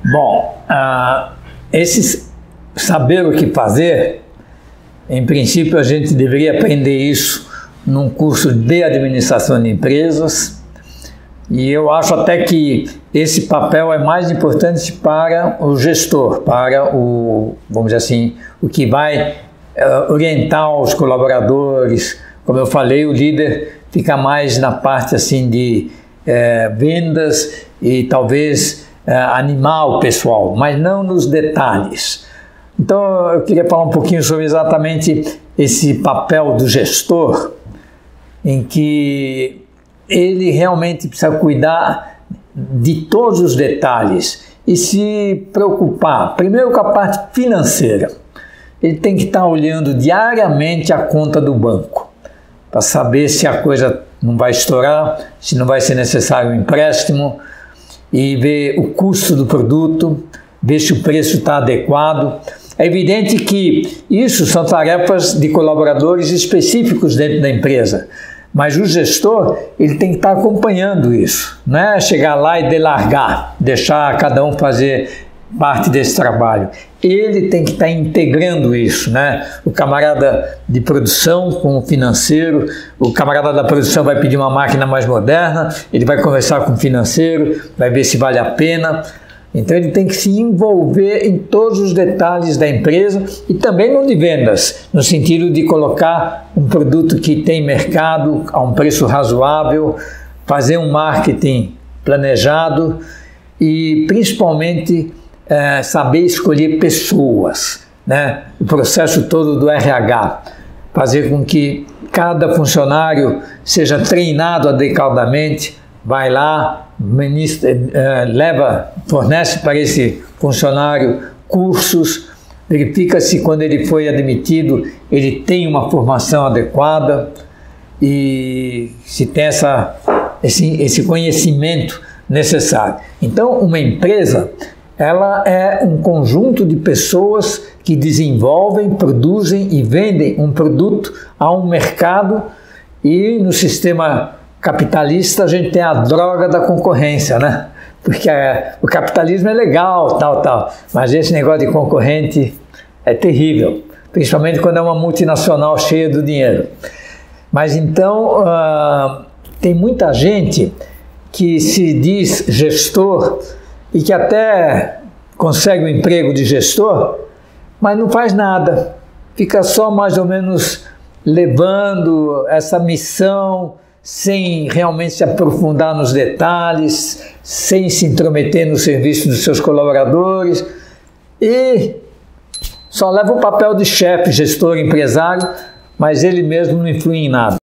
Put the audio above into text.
Bom, esse saber o que fazer, em princípio a gente deveria aprender isso num curso de administração de empresas, e eu acho até que esse papel é mais importante para o gestor, para o, vamos dizer assim, o que vai orientar os colaboradores. Como eu falei, o líder fica mais na parte assim de vendas e talvez animar o pessoal, mas não nos detalhes. Então eu queria falar um pouquinho sobre exatamente esse papel do gestor, em que ele realmente precisa cuidar de todos os detalhes e se preocupar, primeiro com a parte financeira. Ele tem que estar olhando diariamente a conta do banco, para saber se a coisa não vai estourar, se não vai ser necessário um empréstimo, e ver o custo do produto, ver se o preço está adequado. É evidente que isso são tarefas de colaboradores específicos dentro da empresa, mas o gestor ele tem que estar acompanhando isso, não é chegar lá e delargar, deixar cada um fazer parte desse trabalho. Ele tem que estar integrando isso, né? O camarada de produção com o financeiro, o camarada da produção vai pedir uma máquina mais moderna, ele vai conversar com o financeiro, vai ver se vale a pena. Então ele tem que se envolver em todos os detalhes da empresa e também no de vendas, no sentido de colocar um produto que tem mercado a um preço razoável, fazer um marketing planejado e principalmente saber escolher pessoas, né? O processo todo do RH, fazer com que cada funcionário seja treinado adequadamente, vai lá, fornece para esse funcionário cursos, verifica se quando ele foi admitido ele tem uma formação adequada e se tem esse conhecimento necessário. Então, uma empresa ela é um conjunto de pessoas que desenvolvem, produzem e vendem um produto a um mercado, e no sistema capitalista a gente tem a droga da concorrência, né? Porque o capitalismo é legal, tal, mas esse negócio de concorrente é terrível, principalmente quando é uma multinacional cheia do dinheiro. Mas então tem muita gente que se diz gestor e que até consegue o emprego de gestor, mas não faz nada, fica só mais ou menos levando essa missão sem realmente se aprofundar nos detalhes, sem se intrometer no serviço dos seus colaboradores, e só leva o papel de chefe, gestor, empresário, mas ele mesmo não influi em nada.